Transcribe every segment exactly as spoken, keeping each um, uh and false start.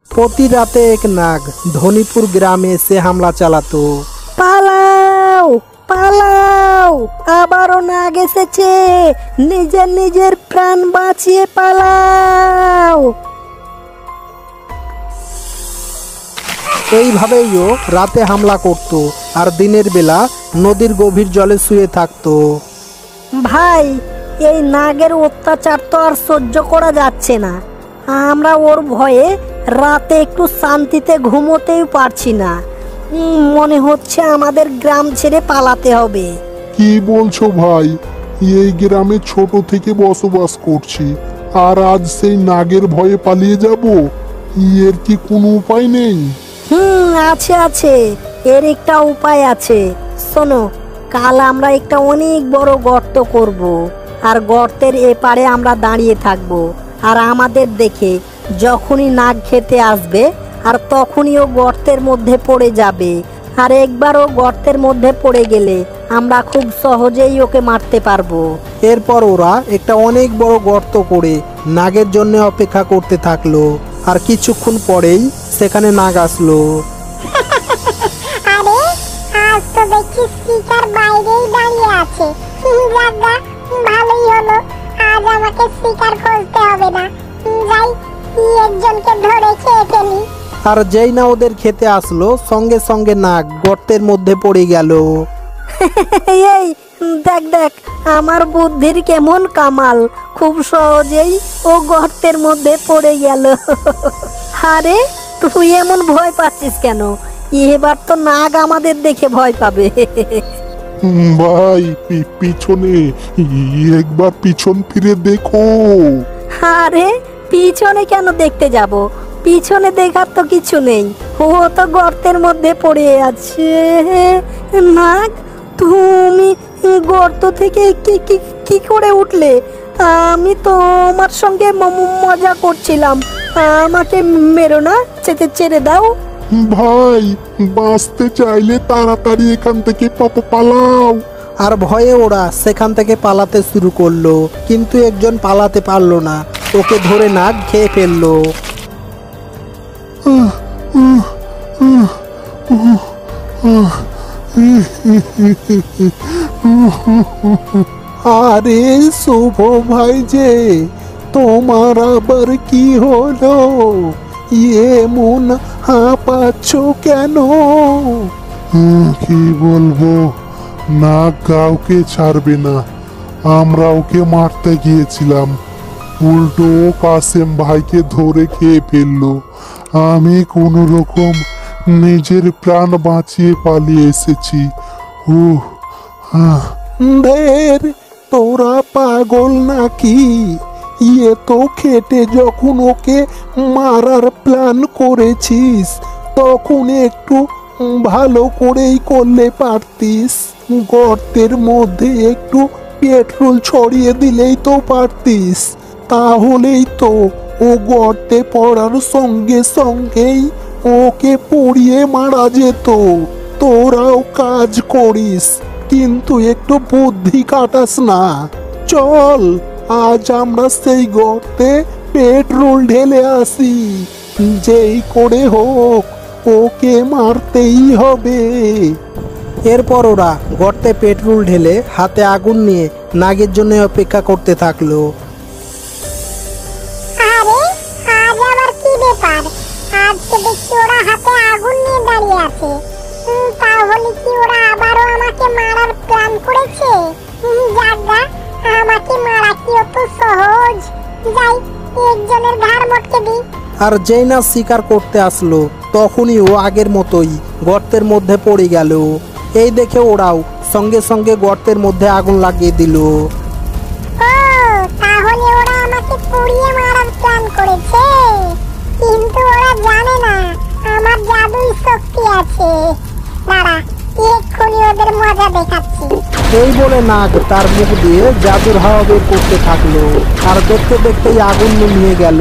প্রতি রাতে এক নাগ ধনীপুর গ্রামে এসে হামলা চালাতো। পালাও পালাও, আবারও নাগ এসেছে, নিজের নিজের প্রাণ বাঁচিয়ে পালাও। এইভাবেই ও রাতে হামলা করত আর দিনের বেলা নদীর গভীর জলে শুয়ে থাকতো। ভাই, এই নাগের অত্যাচার তো আর সহ্য করা যাচ্ছে না। আমরা ওর ভয়ে রাতে একটু শান্তিতে ঘুমোতেও পারছি না। উম, মনে হচ্ছে আমাদের গ্রাম ছেড়ে পালাতে হবে। কি বলছো ভাই? এই গ্রামে ছোট থেকে বসবাস করছি, আর আজ সেই নাগের ভয়ে পালিয়ে যাব? এর কি কোনো উপায় নেই? হুম, আছে আছে, এর একটা উপায় আছে। শোনো, কাল আমরা একটা অনেক বড় গর্ত করব, আর গর্তের এপারে আমরা দাঁড়িয়ে থাকব। আর আমাদের দেখে যখনই নাগ খেতে আসবে, আর তখনই ও গর্তের মধ্যে পড়ে যাবে। আর একবার ও গর্তের মধ্যে পড়ে গেলে আমরা খুব সহজেই ওকে মারতে পারবো। এরপর ওরা একটা অনেক বড় গর্ত করে নাগের জন্য অপেক্ষা করতে থাকলো। আর কিছুক্ষণ পরেই সেখানে নাগ আসলো। আরে, আজ তো দেখছি শিকার বাইরেই দাঁড়িয়ে আছে। যাক, ভালোই হলো, আজ আমাকে শিকার খুঁজতে হবে না। যাই, একজনকে ধরে খেয়ে ফেলি। আর যেই না ওদের খেতে আসলো, সঙ্গে সঙ্গে নাগ গর্তের মধ্যে পড়ে গেল। এই দেখ দেখ, আমার বুদ্ধির কেমন কামাল, খুব সহজেই ও গর্তের মধ্যে পড়ে গেল। আরে, তুই এমন ভয় পাচ্ছিস কেন? এবার তো নাগ আমাদের দেখে ভয় পাবে। ভাই, পিছনে একবার পিছন ফিরে দেখো। আরে, পিছনে কেন দেখতে যাব? পিছনে দেখার তো কিছু নেই, ও তো গর্তের মধ্যে পড়ে আছে। নাগ, তুমি গর্ত থেকে কি কি কি করে উঠলে? আমি তো আমার সঙ্গে মজা করছিলাম, আমাকে মেরো না, চেতে ছেড়ে দাও। ভাই, বাঁচতে চাইলে তাড়াতাড়ি এখান থেকে পালাও। আর ভয়ে ওরা সেখান থেকে পালাতে শুরু করলো, কিন্তু একজন পালাতে পারলো না, ওকে ধরে নাগ খেয়ে ফেললো। আরে শুভ ভাই যে, তোমার আবার কি হলো? এমন হাঁপাচ্ছ কেন? কি বলবো, নাগ কাউকে ছাড়বে না। আমরা ওকে মারতে গিয়েছিলাম, উল্টো ও কাসেম ভাইকে ধরে খেয়ে ফেললো। আমি কোনো রকম নিজের প্রাণ বাঁচিয়ে পালিয়ে এসেছি। উহ, আহ ঢের, তোরা পাগল নাকি? ইয়ে তো খেটে যখন ওকে মারার প্ল্যান করেছিস, তখন একটু ভালো করেই করলে পারতিস। গর্তের মধ্যে একটু পেট্রোল ছড়িয়ে দিলেই তো পারতিস, তাহলেই তো ও গর্তে পড়ার সঙ্গে সঙ্গেই ওকে পুড়িয়ে মারা যেত। তোরাও কাজ করিস, কিন্তু একটু বুদ্ধি কাটাস না। চল, আজ আমরা সেই গর্তে পেট্রোল ঢেলে আসি। যেই করে হোক ওকে মারতেই হবে। এরপর ওরা গর্তে পেট্রোল ঢেলে হাতে আগুন নিয়ে নাগের জন্য অপেক্ষা করতে থাকলো। আরে, আজ আবার কি ব্যাপার? আজকে দেখছি ওরা হাতে আগুন নিয়ে দাঁড়িয়ে আছে। উম, তাহলে কি ওরা আবারও আমাকে মারার প্ল্যান করেছে? উম, যাক গা, আমাকে মারা কি অত সহজ? যাই, একজনের ঘাড় মটকে দিই। আর যেই না শিকার করতে আসলো, তখনই ও আগের মতোই গর্তের মধ্যে পড়ে গেল। এই দেখে ওরাও সঙ্গে সঙ্গে গর্তের মধ্যে আগুন লাগিয়ে দিল। ও, তাহলে ওরা আমাকে পুড়িয়ে মারার প্ল্যান করেছে। কিন্তু ওরা জানে না আমার জাদুই শক্তি আছে। দাঁড়া, এক্ষুনি ওদের মজা দেখাচ্ছি। এই বলে নাগ তার মুখ দিয়ে জাদুর হাওয়া বের করতে থাকলো, আর দেখতে দেখতেই আগুন নিয়ে গেল।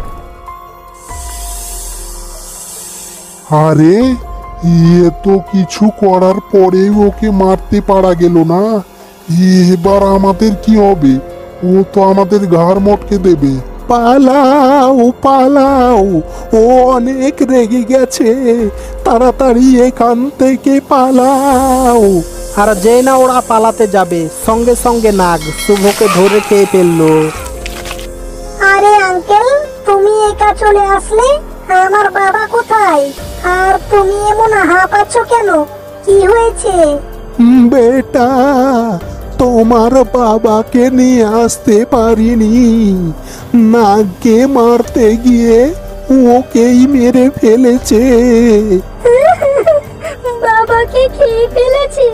আরে, ইয়ে তো কিছু করার পরেও ওকে মারতে পারা গেল না। এবার আমাদের কি হবে? ও তো আমাদের ঘাড় মটকে দেবে। পালাও পালাও, ও অনেক রেগে গেছে, তাড়াতাড়ি এখান থেকে পালাও। আর যেই না ওরা পালাতে যাবে সঙ্গে সঙ্গে নাগ শুভকে ধরে খেয়ে ফেললো। আরে আঙ্কেল, তুমি একা চলে আসলে? আমার বাবা কোথায়? আর তুমি এমন হাঁপাচ্ছ কেন? কি হয়েছে? বেটা, তোমার বাবাকে নিয়ে আসতে পারিনি, নাগকে মারতে গিয়ে ওকেই মেরে ফেলেছে। বাবাকে খেয়ে ফেলেছে?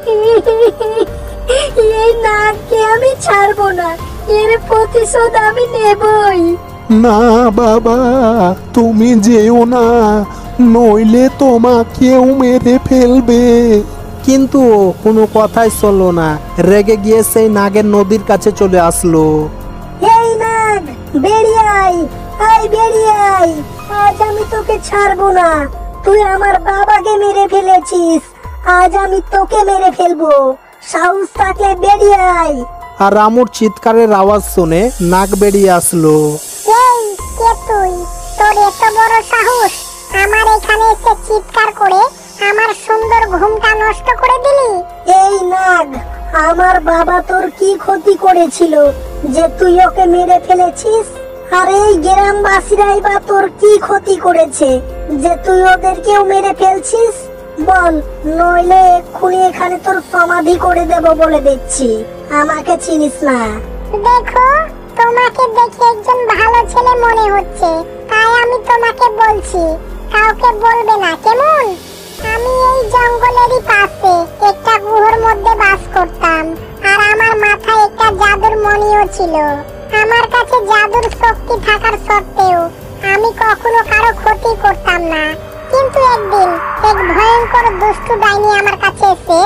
এই নাগকে আমি ছাড়বো না, এর প্রতিশোধ আমি নেবই। না বাবা, তুমি যেও না, নইলে তোমাকেও মেরে ফেলবে। কিন্তু ও কোনো কথাই শুনলো না, রেগে গিয়ে সেই নাগের নদীর কাছে চলে আসলো। এই নাগ, বেরিয়ে আয়, আয় বেরিয়ে আয়, আজ আমি তোকে ছাড়বো না। তুই আমার বাবাকে মেরে ফেলেছিস, আজ আমি তোকে মেরে ফেলবো। সাহস থাকলে বেরিয়ে আয়। আর রামুর চিৎকারের আওয়াজ শুনে নাগ বেরিয়ে আসলো। এই কে তুই? তোর এত বড় সাহস আমার এখানে এসে চিৎকার করে আমার সুন্দর ঘুমটা নষ্ট করে দিলি? এই নাগ, আমার বাবা তোর কি ক্ষতি করেছিল যে তুই ওকে মেরে ফেলেছিস? আর এই গ্রামবাসীরাই বা তোর কি ক্ষতি করেছে যে তুই ওদেরকেও মেরে ফেলছিস? বল, নইলে এক্ষুনি এখানে তোর সমাধি করে দেব বলে দিচ্ছি। আমাকে চিনিস না? দেখো, তোমাকে দেখে একজন ভালো ছেলে মনে হচ্ছে, তাই আমি তোমাকে বলছি, কাউকে বলবে না, কেমন? আমি এই জঙ্গলেরই পাশে একটা গুহার মধ্যে বাস করতাম, আর আমার মাথায় একটা জাদুর মণিও ছিল। আমার কাছে জাদুর শক্তি থাকার সত্ত্বেও আমি কখনো কারো ক্ষতি করতাম না। কিন্তু একদিন এক ভয়ঙ্কর দুষ্টু ডাইনি আমার কাছে এসে,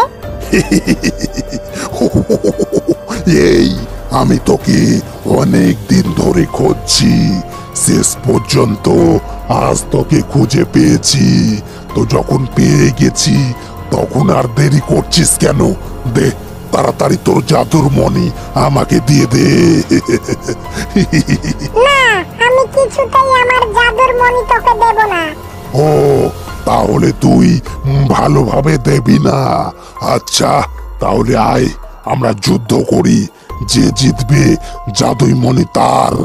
এই, আমি তোকে অনেক দিন ধরে খুঁজছি, শেষ পর্যন্ত আজ তোকে খুঁজে পেয়েছি। তো যখন পেয়ে গেছি তখন আর দেরি করছিস কেন? দে তাড়াতাড়ি তোর জাদুর মণি আমাকে দিয়ে দে। না, আমি কিছুতেই আমার জাদুর মণি তোকে দেব না। ও, তাহলে তুই ভালোভাবে দেবি না? আচ্ছা, তাহলে আয় আমরা যুদ্ধ করি, যে জিতবে জাদুই মণি তার।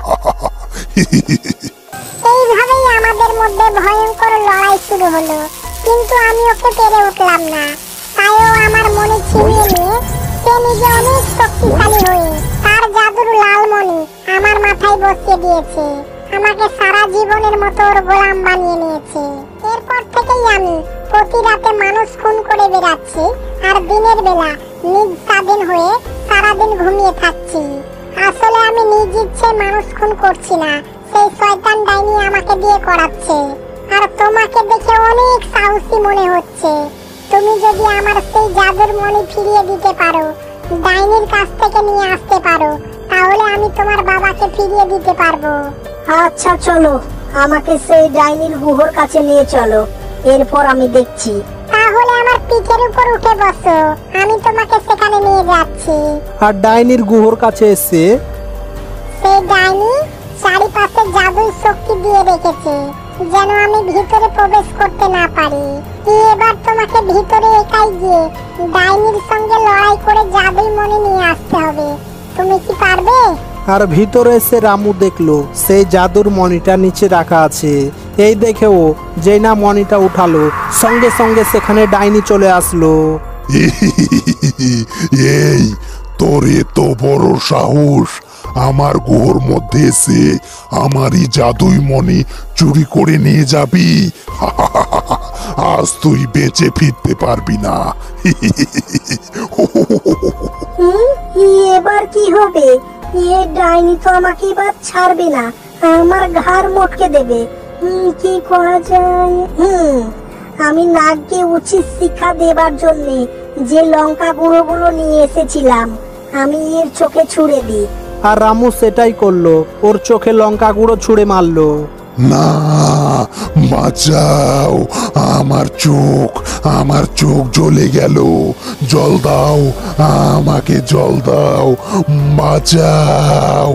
এইভাবেই আমাদের মধ্যে ভয়ঙ্কর লড়াই শুরু হলো, কিন্তু আমি ওকে পেরে উঠলাম না। তাই ও আমার মনে ছিনিয়ে নিয়ে সে নিজে অনেক শক্তিশালী হয়ে তার জাদুর লাল মণি আমার মাথায় বসিয়ে দিয়েছে। আমাকে সারা জীবনের মতো ওর গোলাম বানিয়ে নিয়েছে। এরপর থেকেই আমি প্রতি রাতে মানুষ খুন করে বেড়াচ্ছি, আর দিনের বেলা নিজ স্বাধীন হয়ে সারাদিন ঘুমিয়ে থাকছি। আসলে আমি নিজ ইচ্ছে মানুষ খুন করছি না, সেই শয়তান ডাইনি আমাকে দিয়ে করাচ্ছে। আর তোমাকে দেখে অনেক সাহসী মনে হচ্ছে। তুমি যদি আমার সেই জাদুর মণি ফিরিয়ে দিতে পারো, ডাইনির কাছ থেকে নিয়ে আসতে পারো, তাহলে আমি তোমার বাবাকে ফিরিয়ে দিতে পারবো। আচ্ছা চলো, আমাকে সেই ডাইনির গুহর কাছে নিয়ে চলো, এরপর আমি দেখছি। তাহলে আমার পিঠের উপর উঠে বসো, আমি তোমাকে সেখানে নিয়ে যাচ্ছি। আর ডাইনির গুহর কাছে এসে সেই ডাইনি চারিপাশে জাদুর শক্তি দিয়ে রেখেছে, যেন আমি ভিতরে প্রবেশ করতে না পারি। এবার তোমাকে ভিতরে একাই গিয়ে ডাইনির সঙ্গে লড়াই করে জাদুই মণি নিয়ে আসতে হবে। তুমি কি পারবে? আর ভিতরে এসে রামু দেখলো সেই জাদুর মণিটা নিচে রাখা আছে। এই দেখেও যেই না মণিটা উঠালো, সঙ্গে সঙ্গে সেখানে ডাইনি চলে আসলো। এই, তোর এত বড় সাহস, আমার গুহর মধ্যে এসে আমারই জাদুই মণি চুরি করে নিয়ে যাবি? আজ তুই বেঁচে ফিরতে পারবি না। হুম, এবার কি হবে? এ ডাইনি তো আমাকে এবার ছাড়বে না, আমার ঘাড় মটকে দেবে। হুম, কি করা যায়? হুম, আমি নাগকে উচিত শিক্ষা দেবার জন্য যে লঙ্কা গুঁড়োগুলো নিয়ে এসেছিলাম, আমি এর চোখে ছুঁড়ে দিই। আর রামু সেটাই করলো, ওর চোখে লঙ্কা গুঁড়ো ছুঁড়ে মারলো। না, বাঁচাও, আমার চোখ আমার চোখ জ্বলে গেল, জল দাও, আমাকে জল দাও, বাঁচাও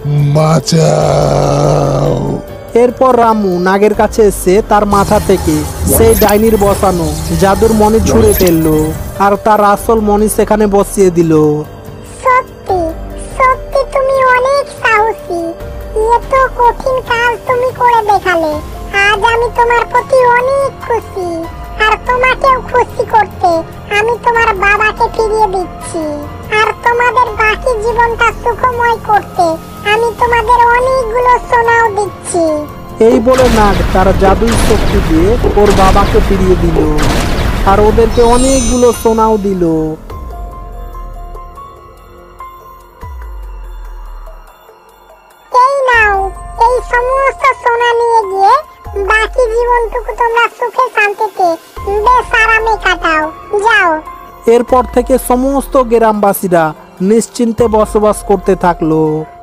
বাঁচাও। এরপর রামু নাগের কাছে এসে তার মাথা থেকে সেই ডাইনির বসানো জাদুর মণি ছুঁড়ে ফেললো আর তার আসল মণি সেখানে বসিয়ে দিল। সত্যি সত্যি তুমি অনেক সাহসী, এত কঠিন কাজ তুমি করে দেখালে। আজ আমি তোমার প্রতি অনেক খুশি, আর তোমাকেও খুশি করতে আমি তোমার বাবাকে ফিরিয়ে দিচ্ছি, আর তোমাদের বাকি জীবনটা সুখময় করতে আমি তোমাদের অনেকগুলো সোনাও দিচ্ছি। এই বলে নাগ তার জাদুর শক্তি দিয়ে ওর বাবাকে ফিরিয়ে দিল আর ওদেরকে অনেকগুলো সোনাও দিল। এই নাও, এই সমস্ত সোনা নিয়ে গিয়ে বাকি জীবনটুকু তোমরা সুখে শান্তিতে বেশ আরামে কাটাও, যাও। এরপর থেকে সমস্ত গ্রামবাসীরা নিশ্চিন্তে বসবাস করতে থাকলো।